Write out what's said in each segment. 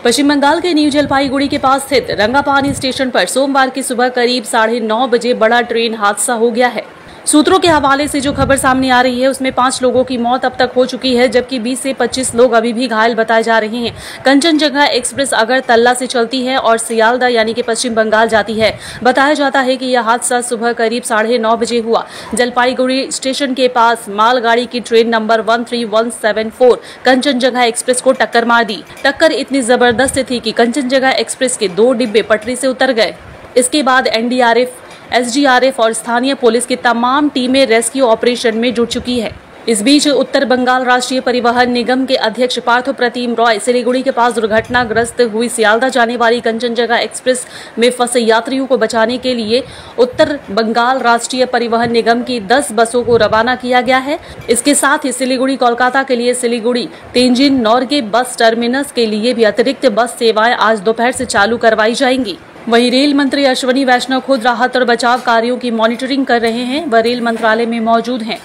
पश्चिम बंगाल के न्यू जलपाईगुड़ी के पास स्थित रंगापानी स्टेशन पर सोमवार की सुबह करीब 9:30 बजे बड़ा ट्रेन हादसा हो गया है। सूत्रों के हवाले से जो खबर सामने आ रही है उसमें 5 लोगों की मौत अब तक हो चुकी है, जबकि 20 से 25 लोग अभी भी घायल बताए जा रहे हैं। कंचनजंगा एक्सप्रेस अगरतला से चलती है और सियालदा यानी कि पश्चिम बंगाल जाती है। बताया जाता है कि यह हादसा सुबह करीब 9:30 बजे हुआ। जलपाईगुड़ी स्टेशन के पास मालगाड़ी की ट्रेन नंबर 13174 कंचनजंगा एक्सप्रेस को टक्कर मार दी। टक्कर इतनी जबरदस्त थी कि कंचनजंगा एक्सप्रेस के 2 डिब्बे पटरी से उतर गए। इसके बाद एनडीआरएफ, एसडीआरएफ और स्थानीय पुलिस की तमाम टीमें रेस्क्यू ऑपरेशन में जुट चुकी है। इस बीच उत्तर बंगाल राष्ट्रीय परिवहन निगम के अध्यक्ष पार्थो प्रतिम रॉय सिलीगुड़ी के पास दुर्घटनाग्रस्त हुई सियालदा जाने वाली कंचनजंगा एक्सप्रेस में फंसे यात्रियों को बचाने के लिए उत्तर बंगाल राष्ट्रीय परिवहन निगम की 10 बसों को रवाना किया गया है। इसके साथ ही सिलीगुड़ी कोलकाता के लिए सिलीगुड़ी तेंजिन नॉर्गे बस टर्मिनस के लिए भी अतिरिक्त बस सेवाएं आज दोपहर से चालू करवाई जाएंगी। वहीं रेल मंत्री अश्विनी वैष्णव खुद राहत और बचाव कार्यों की मॉनिटरिंग कर रहे हैं। वह रेल मंत्रालय में मौजूद हैं।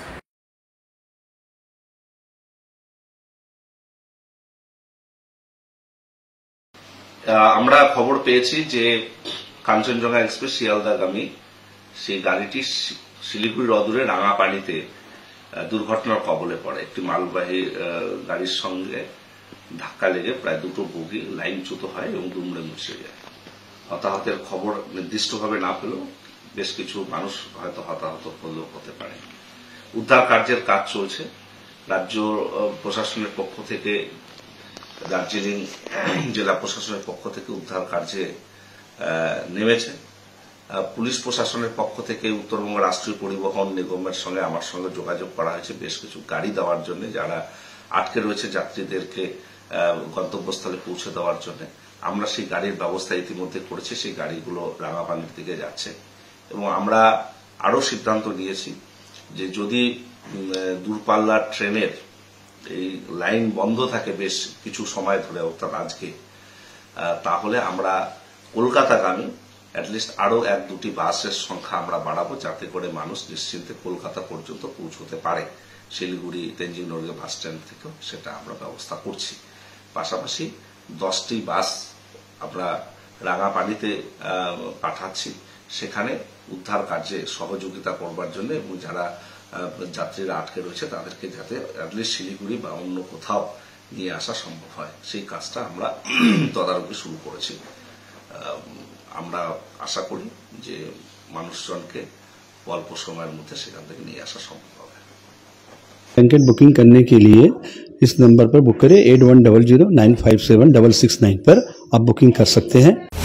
আমরা খবর পেয়েছি যে কাঞ্চনজঙ্ঘা এক্সপ্রেস শিয়ালদাগামী সেই গাড়িটি শিলিগুড়ির অদূরে রাঙাপানিতে দুর্ঘটনার কবলে পড়ে। একটি মালবাহী গাড়ির সঙ্গে ধাক্কা লেগে প্রায় 2টো বগি লাইনচ্যুত হয় এবং দুমড়ে মুচড়ে যায়। হতাহতের খবর নির্দিষ্টভাবে না পেলেও বেশ কিছু মানুষ হয়তো হতাহত হলেও হতে পারে। উদ্ধার কার্যের কাজ চলছে। রাজ্য প্রশাসনের পক্ষ থেকে, দার্জিলিং জেলা প্রশাসনের পক্ষ থেকে উদ্ধার কার্যে নেমেছে। পুলিশ প্রশাসনের পক্ষ থেকে উত্তরবঙ্গ রাষ্ট্রীয় পরিবহন নিগমের সঙ্গে আমার সঙ্গে যোগাযোগ করা হয়েছে বেশ কিছু গাড়ি দেওয়ার জন্য, যারা আটকে রয়েছে যাত্রীদেরকে গন্তব্যস্থলে পৌঁছে দেওয়ার জন্য। আমরা সেই গাড়ির ব্যবস্থা ইতিমধ্যে করেছি। সেই গাড়িগুলো রাঙাপানির দিকে যাচ্ছে এবং আমরা আরো সিদ্ধান্ত নিয়েছি যে যদি দূরপাল্লার ট্রেনের এই লাইন বন্ধ থাকে বেশ কিছু সময় ধরে, অর্থাৎ আজকে, তাহলে আমরা কলকাতাগামী অ্যাটলিস্ট আরো 1-2টি বাসের সংখ্যা আমরা বাড়াবো, যাতে করে মানুষ নিশ্চিন্তে কলকাতা পর্যন্ত পৌঁছতে পারে। শিলিগুড়ি তেঞ্জিং নর্গে বাস স্ট্যান্ড থেকেও সেটা আমরা ব্যবস্থা করছি। পাশাপাশি 10টি বাস আমরা রাঙাপানিতে পাঠাচ্ছি, সেখানে উদ্ধার কার্যে সহযোগিতা করবার জন্য এবং যারা যাত্রীরা আটকে রয়েছে তাদেরকে যাতে অ্যাটলিস্ট শিলিগুড়ি বা অন্য কোথাও নিয়ে আসা সম্ভব হয়, সেই কাজটা আমরা তদারকি শুরু করেছি। আমরা আশা করি যে মানুষজনকে অল্প সময়ের মধ্যে সেখান থেকে নিয়ে আসা সম্ভব হবে। ब्लैंकेट बुकिंग करने के लिए इस नंबर पर बुक करें 8100957669 पर आप बुकिंग कर सकते हैं।